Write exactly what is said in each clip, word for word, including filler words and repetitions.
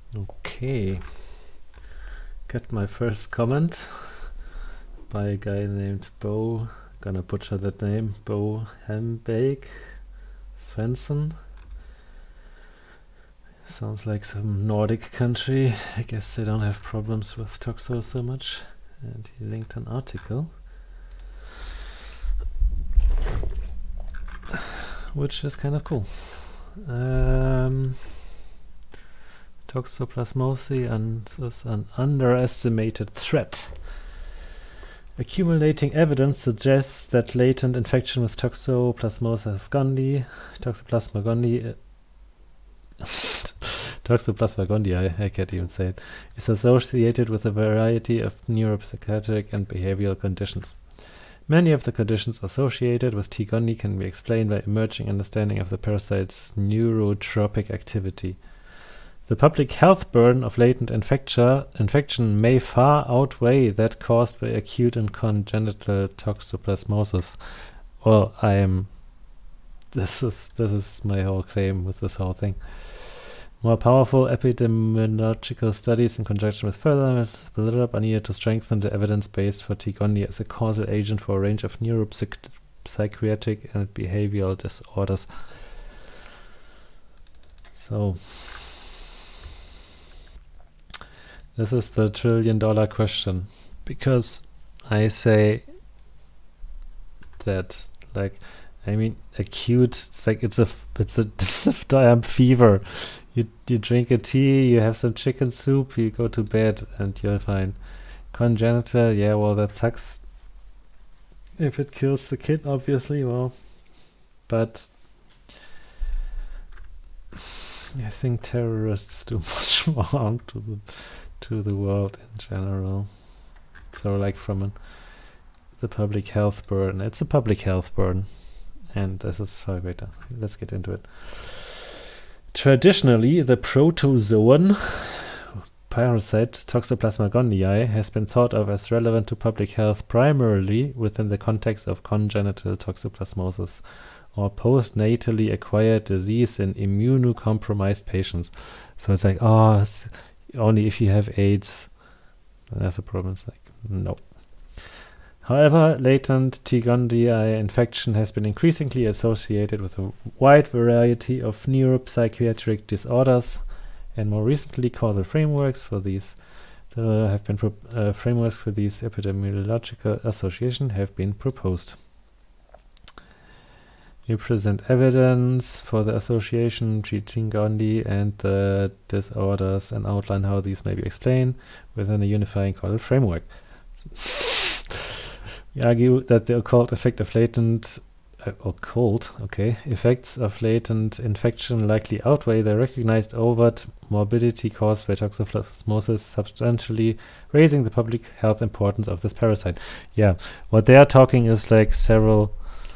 Okay, got my first comment by a guy named Bo, gonna butcher that name, Bo Hembeek Svensson. Sounds like some Nordic country. I guess they don't have problems with Toxo so much. And he linked an article, which is kind of cool. Um, Toxoplasmosis and is an underestimated threat. Accumulating evidence suggests that latent infection with Toxoplasmosis gondii, Toxoplasma gondii, Toxoplasma gondii, I, I can't even say it, is associated with a variety of neuropsychiatric and behavioral conditions. Many of the conditions associated with T. gondii can be explained by emerging understanding of the parasite's neurotropic activity. The public health burden of latent infection may far outweigh that caused by acute and congenital toxoplasmosis. Well, I am. This is this is my whole claim with this whole thing. More powerful epidemiological studies in conjunction with further literature are needed to strengthen the evidence base for T. gondii as a causal agent for a range of neuropsychiatric and behavioral disorders. So. This is the trillion dollar question, because I say that, like, I mean, acute, it's like, it's a, it's a, it's a damn fever. You, you drink a tea, you have some chicken soup, you go to bed, and you're fine. Congenital, yeah, well, that sucks. If it kills the kid, obviously, well, but I think terrorists do much more harm to the to the world in general. So like from an, the public health burden, it's a public health burden, and this is far greater. Let's get into it. Traditionally, the protozoan parasite Toxoplasma gondii has been thought of as relevant to public health primarily within the context of congenital toxoplasmosis, or postnatally acquired disease in immunocompromised patients. So it's like, oh, it's only if you have AIDS, that's a problem. It's like, no. However, latent T. gondii infection has been increasingly associated with a wide variety of neuropsychiatric disorders, and more recently, causal frameworks for these uh, have been uh, frameworks for these epidemiological association have been proposed. We present evidence for the association between gondii and the disorders and outline how these may be explained within a unifying causal framework. We argue that the occult effect of latent uh, occult okay effects of latent infection likely outweigh the recognized overt morbidity caused by toxoplasmosis, substantially raising the public health importance of this parasite. Yeah, what they are talking is like several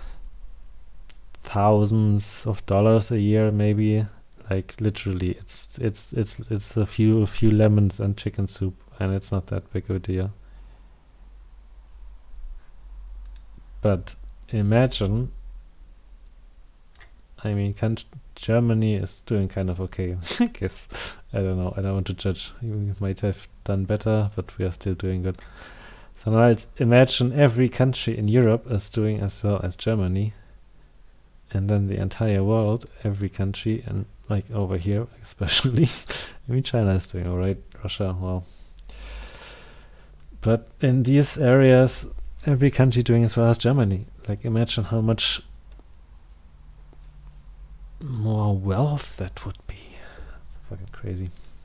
thousands of dollars a year, maybe. Like literally, it's it's it's it's a few a few lemons and chicken soup, and it's not that big of a deal. But imagine, I mean, can Germany is doing kind of okay. I guess, I don't know, I don't want to judge. We might have done better, but we are still doing good. So now let's imagine every country in Europe is doing as well as Germany. And then the entire world, every country, and like over here especially. I mean, China is doing alright, Russia, well. But in these areas, every country doing as well as Germany. Like, imagine how much more wealth that would be. Fucking crazy.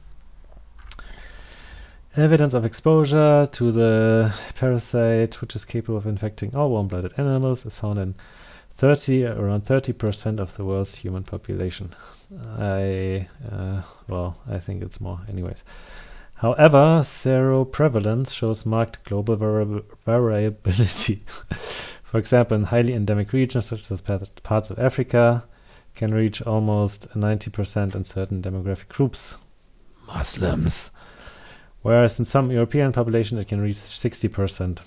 Evidence of exposure to the parasite, which is capable of infecting all warm-blooded animals, is found in thirty, around thirty percent of the world's human population. I, uh, well, I think it's more anyways. However, seroprevalence shows marked global vari variability. For example, in highly endemic regions such as parts of Africa, can reach almost ninety percent in certain demographic groups. Muslims. Whereas in some European population it can reach sixty percent.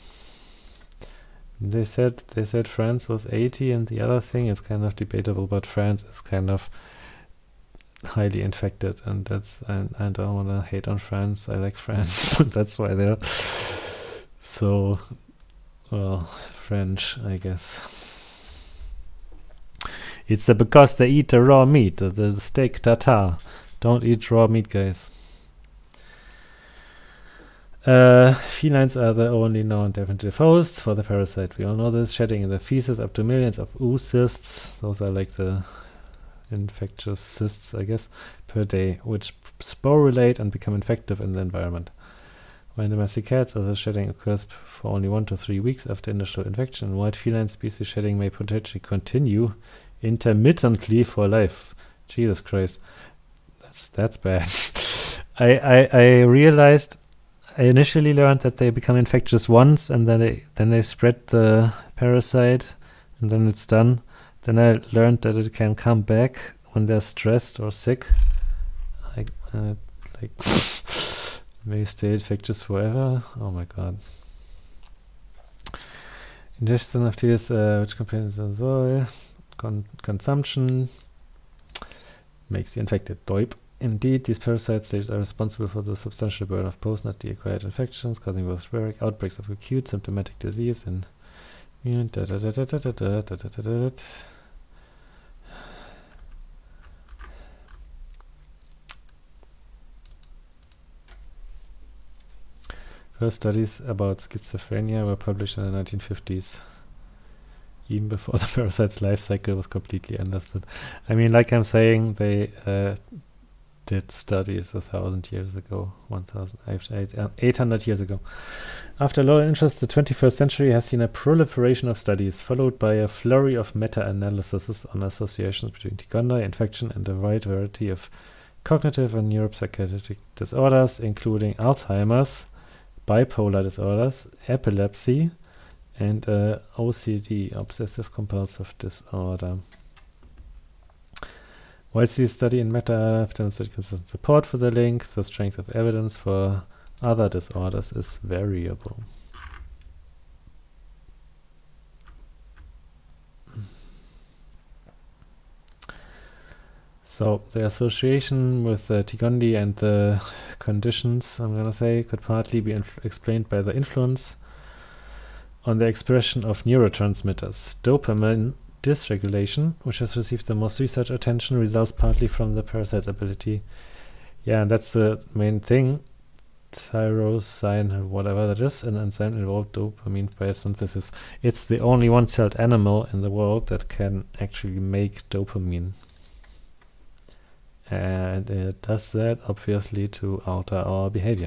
They said they said France was eighty, and the other thing is kind of debatable, but France is kind of highly infected, and that's I, I don't want to hate on France. I like France, but that's why they're so well French, I guess. It's uh, because they eat the raw meat, uh, the steak tartare. Don't eat raw meat, guys. Uh, felines are the only known definitive hosts for the parasite. We all know this. Shedding in the feces up to millions of oocysts. Those are like the infectious cysts, I guess, per day, which sporulate and become infective in the environment. When domestic cats, the shedding occurs for only one to three weeks after initial infection. In wild feline species, shedding may potentially continue intermittently for life. Jesus Christ, that's that's bad. I, I I realized I initially learned that they become infectious once, and then they then they spread the parasite, and then it's done. Then I learned that it can come back when they're stressed or sick. Like uh, like may stay infectious forever. Oh my god. Ingestion of these uh, which contains the soil. Con consumption makes you infected. Doip. Indeed, these parasite stages are responsible for the substantial burden of post-nutty acquired infections, causing both sporadic outbreaks of acute symptomatic disease and immune. Da, da, da, da, da, da, da, da, da, da, da. First studies about schizophrenia were published in the nineteen fifties. Even before the parasite's life cycle was completely understood. I mean, like I'm saying, they uh, did studies a thousand years ago, one thousand eight hundred years ago. After a lot of interest, the twenty-first century has seen a proliferation of studies, followed by a flurry of meta-analyses on associations between T. gondii infection and a wide variety of cognitive and neuropsychiatric disorders, including Alzheimer's, bipolar disorders, epilepsy, and uh, O C D, obsessive compulsive disorder. Whilst the study in meta have demonstrated consistent support for the link, the strength of evidence for other disorders is variable. So the association with the T. gondii and the conditions, I'm gonna say, could partly be explained by the influence on the expression of neurotransmitters. Dopamine dysregulation, which has received the most research attention, results partly from the parasite's ability. Yeah, and that's the main thing. Tyrosine, whatever that is, an enzyme involved dopamine biosynthesis. It's the only one-celled animal in the world that can actually make dopamine. And it does that, obviously, to alter our behavior.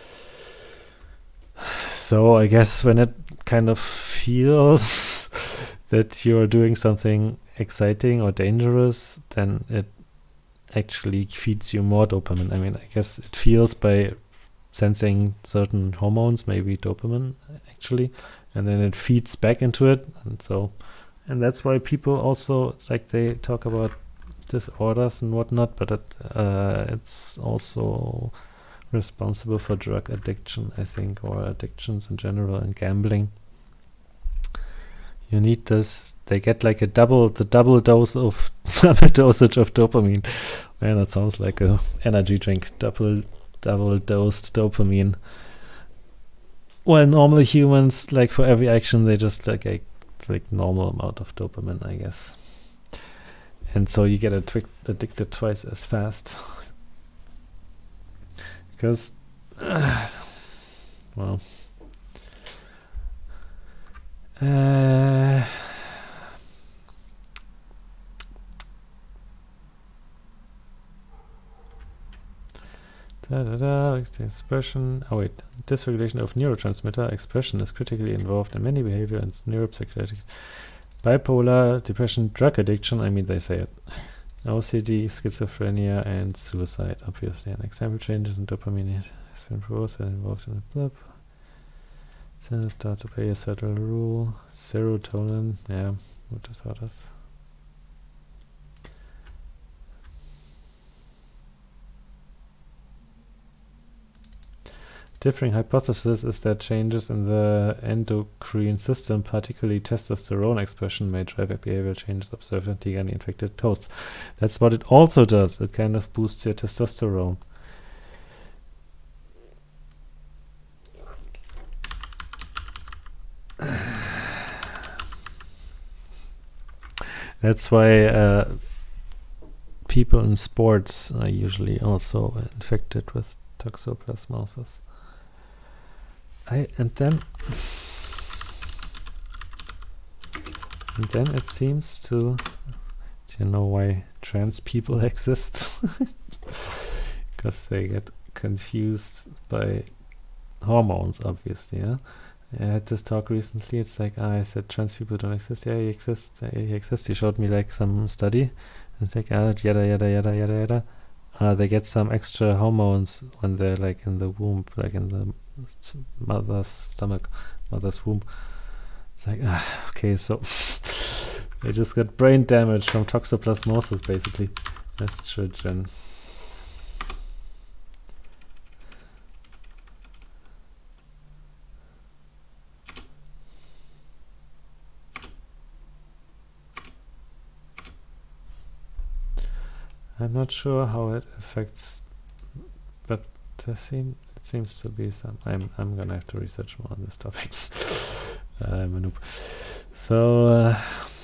So I guess when it kind of feels that you're doing something exciting or dangerous, then it actually feeds you more dopamine. I mean, I guess it feels by sensing certain hormones, maybe dopamine actually, and then it feeds back into it. And so, and that's why people also, it's like they talk about disorders and whatnot, but it, uh, it's also responsible for drug addiction, I think, or addictions in general, and gambling. You need this. They get like a double, the double dose of double dosage of dopamine. Man, that sounds like a energy drink. Double, double dosed dopamine. Well, normally humans, like for every action, they just like a like normal amount of dopamine, I guess. And so you get addicted twice as fast. Because, uh, well, uh, da da da, expression. Oh wait, dysregulation of neurotransmitter expression is critically involved in many behavior and neuropsychiatric. Bipolar, depression, drug addiction, I mean, they say it. O C D, schizophrenia, and suicide, obviously. An example, changes in dopamine has been proposed when involved in the blood. Then start to play a certain role. Serotonin, yeah, mood disorders. differing hypothesis is that changes in the endocrine system, particularly testosterone expression, may drive behavioral changes observed in Tigani-infected hosts. That's what it also does. It kind of boosts your testosterone. That's why uh, people in sports are usually also infected with toxoplasmosis. I and then and then it seems to. Do you know why trans people exist? Because they get confused by hormones, obviously. Yeah. I had this talk recently. It's like, ah, I said trans people don't exist. Yeah, you exist. Yeah, you exist. He showed me like some study. It's like, ah, yada yada yada yada yada. Uh, they get some extra hormones when they're like in the womb, like in the mother's stomach, mother's womb. It's like, ah, okay, so they just got brain damage from toxoplasmosis, basically. Estrogen. I'm not sure how it affects, but there seem it seems to be some. I'm I'm gonna have to research more on this topic. I'm a noob. So uh,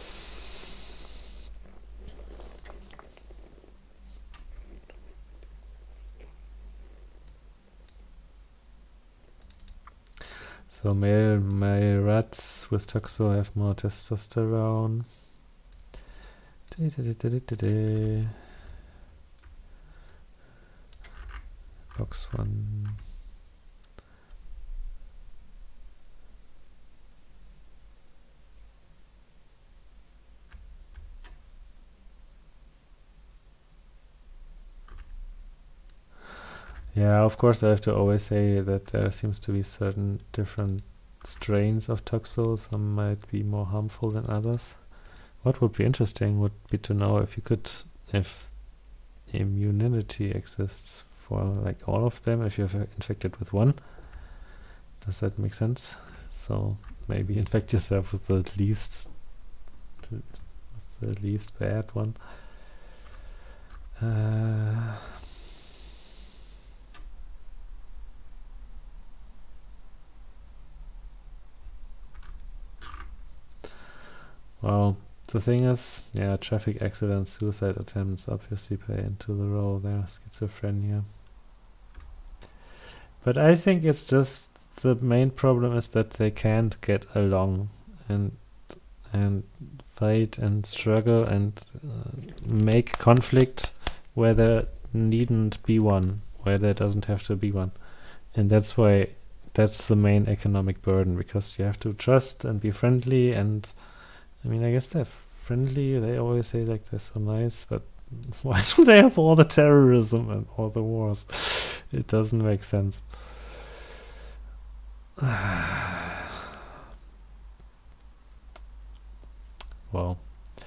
so male male rats with toxo have more testosterone. Da, da, da, da, da, da. Box one. Yeah, of course I have to always say that there seems to be certain different strains of toxo. Some might be more harmful than others. What would be interesting would be to know if you could, if immunity exists for like all of them, if you're infected with one. Does that make sense? So maybe infect yourself with the least with the least bad one. Uh, well, the thing is, yeah, traffic accidents, suicide attempts obviously play into the role there, schizophrenia. But I think it's just the main problem is that they can't get along and and fight and struggle and uh, make conflict where there needn't be one, where there doesn't have to be one. And that's why that's the main economic burden, because you have to trust and be friendly. And I mean, I guess they're friendly, they always say like they're so nice, but why do they have all the terrorism and all the wars? It doesn't make sense. Well,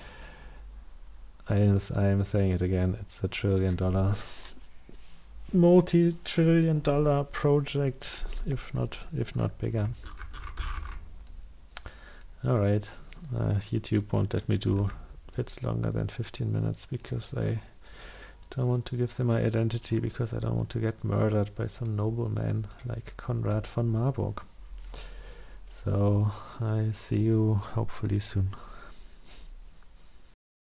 I am, I am saying it again, it's a trillion dollar, multi-trillion dollar project, if not, if not bigger. All right, uh, YouTube won't let me do bits longer than fifteen minutes because I don't want to give them my identity, because I don't want to get murdered by some nobleman like Konrad von Marburg. So I see you hopefully soon.